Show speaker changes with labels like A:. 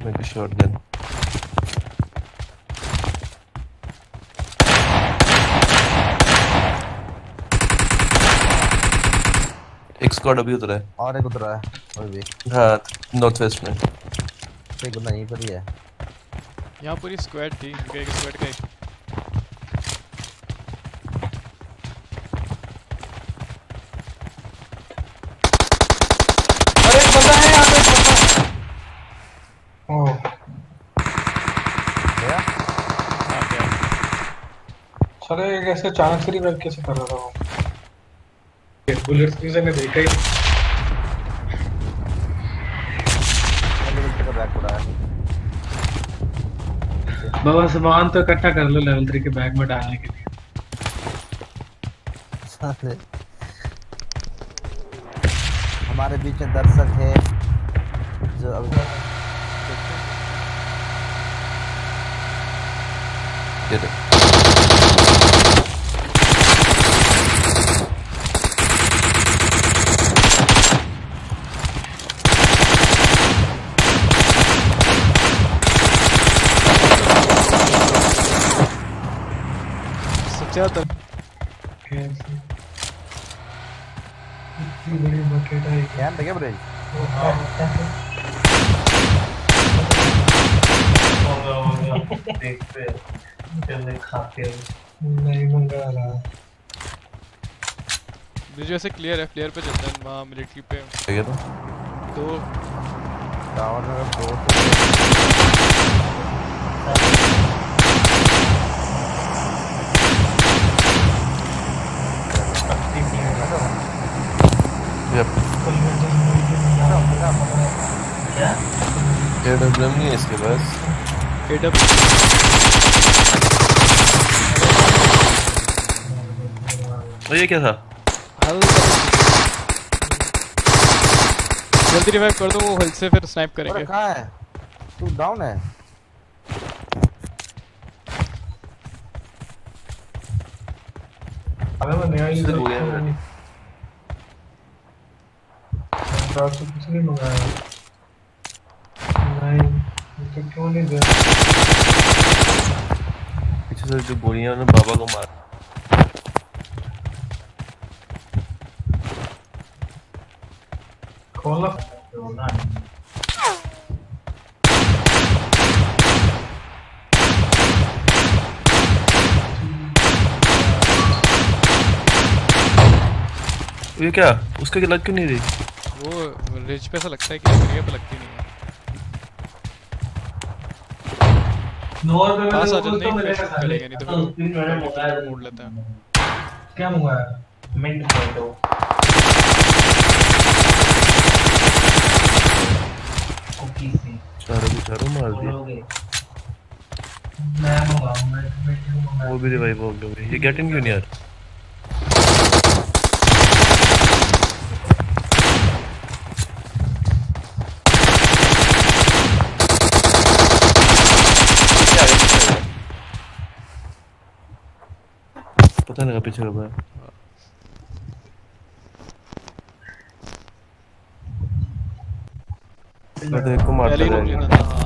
A: मेरे को शॉटगन एक स्क्वाड अभी उतरा है
B: और एक उतरा है वो भी।
A: हाँ नॉर्थ वेस्ट में
B: एक बंदा यहीं पर ही है।
C: यहाँ पूरी स्क्वाड थी, इनका एक स्क्वाड का एक
D: अरे कैसे अचानक से रिवाइव कैसे कर रहा था वो? बुलेट्स किसी ने देखा ही
B: लेवल पे बैक पड़ा है।
D: बाबा सामान तो इकट्ठा कर लो लेवल 3 के बैग में डालने के लिए।
B: हमारे बीच में दर्शक है जो अभी
C: सच्चा तो
D: इतनी बड़ी बकेट है
B: ध्यान देखे ब्रेज।
E: देखते हैं चलने खाते हैं
D: नहीं मंगा रहा
C: ब्रिज वैसे क्लियर है, फ्लेयर पे चलते हैं वहाँ मिलिट्री पे
A: है तो
C: दो
B: टावर में अगर दो
A: यप
E: क्या
A: एडब्ल्यूएम नहीं है इसके पास तो ये क्या था
C: जल्दी रिवाइव कर दो, वो हेल्थ से फिर स्नाइप करेंगे।
B: कहाँ है तू? डाउन है
D: अरे मैं नया यूजर
A: हो गया मेरा
D: तो कुछ नहीं मंगाया नहीं तो क्यों नहीं दे
A: पीछे से जो गोलियां ने बाबा को मार
D: खोला
A: ये क्या उसका लग क्यों नहीं रही?
C: वो रिज पे ऐसा लगता है कि एरिया पे लगती नहीं है। पास आ जाते हैं फिर चलेंगे, नहीं तो फिर मोड़ लेते हैं।
D: क्या मंगाया?
E: मिंट पोटैटो कुकी से
A: चारों मार दिए।
E: मैं मंगाऊंगा
A: वो भी रिवाइव हो गए। ये गेट इन क्यों नहीं यार? पता नहीं पीछे कब है। मैं तो एक को मारता
C: पहले ही रोक लेना था।